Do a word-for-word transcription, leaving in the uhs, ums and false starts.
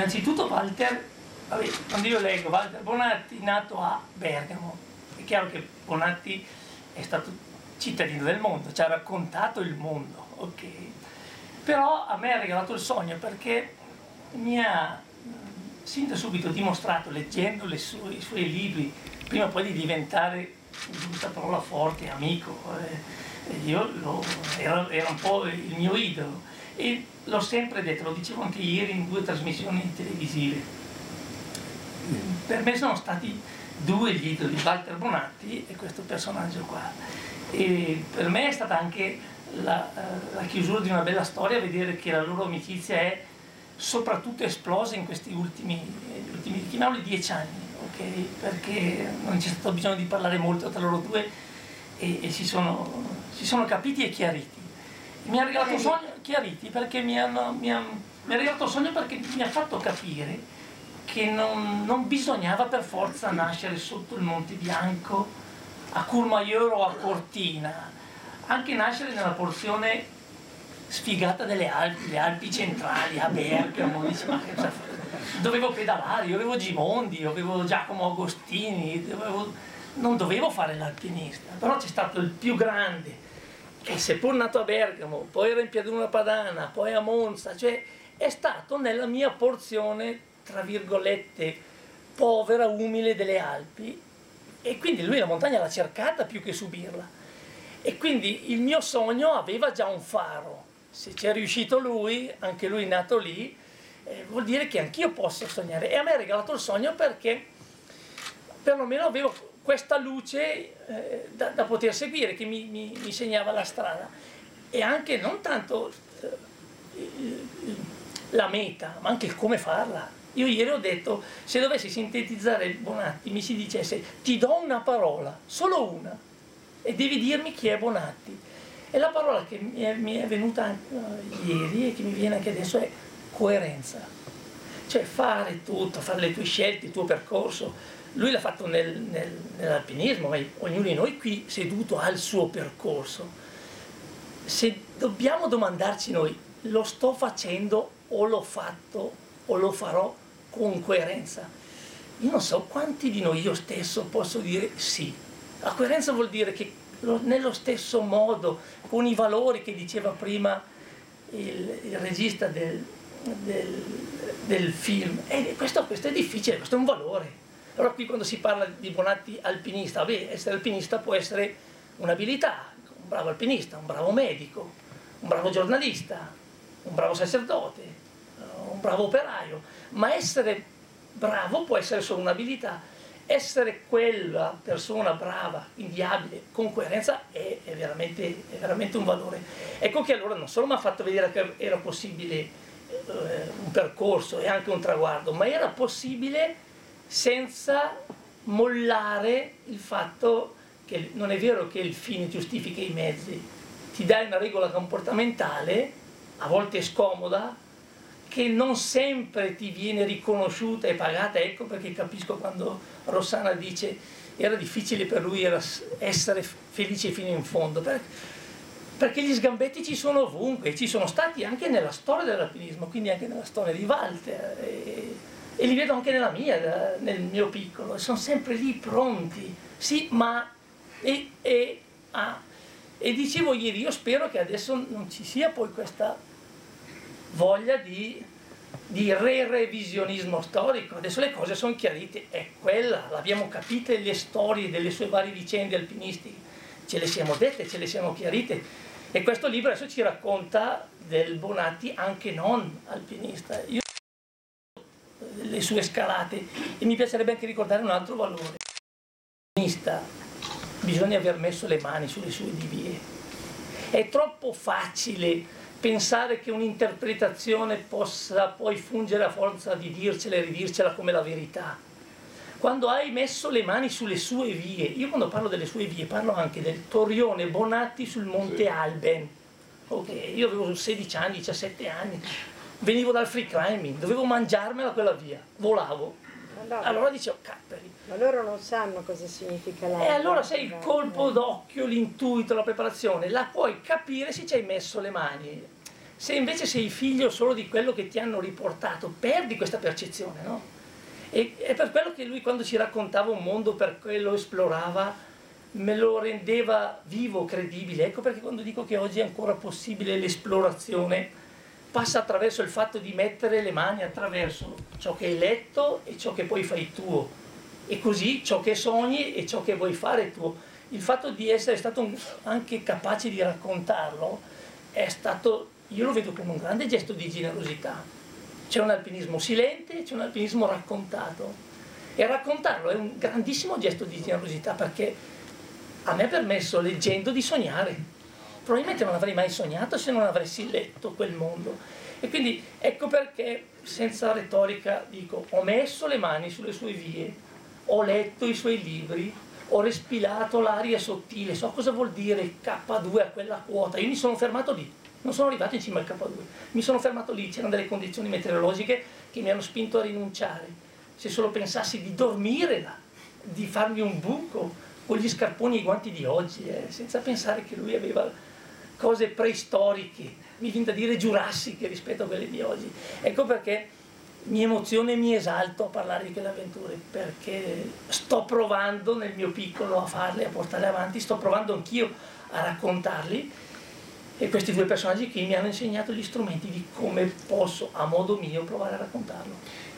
Innanzitutto Walter, vabbè, quando io leggo Walter Bonatti, nato a Bergamo, è chiaro che Bonatti è stato cittadino del mondo, ci ha raccontato il mondo, ok? Però a me ha regalato il sogno perché mi ha sin da subito dimostrato, leggendo le sue, i suoi libri, prima o poi di diventare, questa parola forte, amico, eh, io lo, era, era un po' il mio idolo e l'ho sempre detto, lo dicevo anche ieri in due trasmissioni televisive. Per me sono stati due gli idoli, Walter Bonatti e questo personaggio qua. E per me è stata anche la, la chiusura di una bella storia, vedere che la loro amicizia è soprattutto esplosa in questi ultimi, ultimi chiamiamoli dieci anni, ok? Perché non c'è stato bisogno di parlare molto tra loro due e, e si, sono, si sono capiti e chiariti. Mi ha regalato un sogno, chiariti, perché mi, hanno, mi, ha, mi ha regalato un sogno perché mi ha fatto capire che non, non bisognava per forza nascere sotto il Monte Bianco, a Courmayeur o a Cortina, anche nascere nella porzione sfigata delle Alpi, le Alpi centrali, a Bergamo, dice, ma che cosa dovevo pedalare, io avevo Gimondi, io avevo Giacomo Agostini, dovevo, non dovevo fare l'alpinista, però c'è stato il più grande, che seppur nato a Bergamo, poi era in Pianura Padana, poi a Monza, cioè è stato nella mia porzione, tra virgolette, povera, umile delle Alpi, e quindi lui la montagna l'ha cercata più che subirla, e quindi il mio sogno aveva già un faro. Se c'è riuscito lui, anche lui nato lì, eh, vuol dire che anch'io posso sognare. E a me ha regalato il sogno perché perlomeno avevo questa luce eh, da, da poter seguire, che mi, mi, mi segnava la strada. E anche non tanto eh, la meta, ma anche il come farla. Io ieri ho detto, se dovessi sintetizzare Bonatti, mi si dicesse, ti do una parola, solo una, e devi dirmi chi è Bonatti. E la parola che mi è, mi è venuta anche, uh, ieri e che mi viene anche adesso è coerenza. Cioè fare tutto, fare le tue scelte, il tuo percorso. Lui l'ha fatto nel, nel, nell'alpinismo, ma ognuno di noi qui seduto ha il suo percorso. Se dobbiamo domandarci noi, lo sto facendo o l'ho fatto o lo farò con coerenza? Io non so quanti di noi, io stesso, posso dire sì. La coerenza vuol dire che nello stesso modo, con i valori che diceva prima il, il regista del, del, del film, e questo, questo è difficile, questo è un valore. Allora qui quando si parla di Bonatti alpinista, beh, essere alpinista può essere un'abilità, un bravo alpinista, un bravo medico, un bravo giornalista, un bravo sacerdote, un bravo operaio, ma essere bravo può essere solo un'abilità. Essere quella persona brava, inviabile, con coerenza è, è, veramente, è veramente un valore. Ecco che allora non solo mi ha fatto vedere che era possibile eh, un percorso e anche un traguardo, ma era possibile senza mollare il fatto che non è vero che il fine giustifica i mezzi. Ti dai una regola comportamentale, a volte scomoda, che non sempre ti viene riconosciuta e pagata. Ecco perché capisco quando Rossana dice era difficile per lui era essere felice fino in fondo, perché gli sgambetti ci sono ovunque, ci sono stati anche nella storia dell'alpinismo, quindi anche nella storia di Walter, e, e li vedo anche nella mia, nel mio piccolo, sono sempre lì pronti, sì, ma e, e, ah, e dicevo ieri, io spero che adesso non ci sia poi questa voglia di, di re-revisionismo storico. Adesso le cose sono chiarite, è quella, l'abbiamo capite, le storie delle sue varie vicende alpinistiche, ce le siamo dette, ce le siamo chiarite, e questo libro adesso ci racconta del Bonatti anche non alpinista. Io le sue scalate, e mi piacerebbe anche ricordare un altro valore. Alpinista, bisogna aver messo le mani sulle sue divie. È troppo facile pensare che un'interpretazione possa poi fungere a forza di dircela e ridircela come la verità. Quando hai messo le mani sulle sue vie, io quando parlo delle sue vie parlo anche del torrione Bonatti sul Monte Alben. Okay, io avevo sedici anni, diciassette anni, venivo dal free climbing, dovevo mangiarmela quella via, volavo. Allora, allora dicevo, capperi. Ma loro non sanno cosa significa l'altro. E allora sei il colpo d'occhio, l'intuito, la preparazione, la puoi capire se ci hai messo le mani. Se invece sei figlio solo di quello che ti hanno riportato, perdi questa percezione, no? E è per quello che lui, quando ci raccontava un mondo per cui lo esplorava, me lo rendeva vivo, credibile. Ecco perché quando dico che oggi è ancora possibile l'esplorazione, passa attraverso il fatto di mettere le mani attraverso ciò che hai letto e ciò che poi fai tuo, e così ciò che sogni e ciò che vuoi fare tuo. Il fatto di essere stato anche capace di raccontarlo è stato, io lo vedo come un grande gesto di generosità. C'è un alpinismo silente, c'è un alpinismo raccontato, e raccontarlo è un grandissimo gesto di generosità, perché a me ha permesso, leggendo, di sognare. Probabilmente non avrei mai sognato se non avessi letto quel mondo. E quindi ecco perché, senza retorica, dico: ho messo le mani sulle sue vie, ho letto i suoi libri, ho respirato l'aria sottile, so cosa vuol dire K due a quella quota. Io mi sono fermato lì, non sono arrivato in cima al K due, mi sono fermato lì. C'erano delle condizioni meteorologiche che mi hanno spinto a rinunciare. Se solo pensassi di dormire là, di farmi un buco con gli scarponi e i guanti di oggi, eh, senza pensare che lui aveva cose preistoriche, mi viene da dire giurassiche rispetto a quelle di oggi. Ecco perché mi emoziona e mi esalto a parlare di quelle avventure, perché sto provando nel mio piccolo a farle, a portarle avanti, sto provando anch'io a raccontarli, e questi due personaggi qui mi hanno insegnato gli strumenti di come posso, a modo mio, provare a raccontarlo.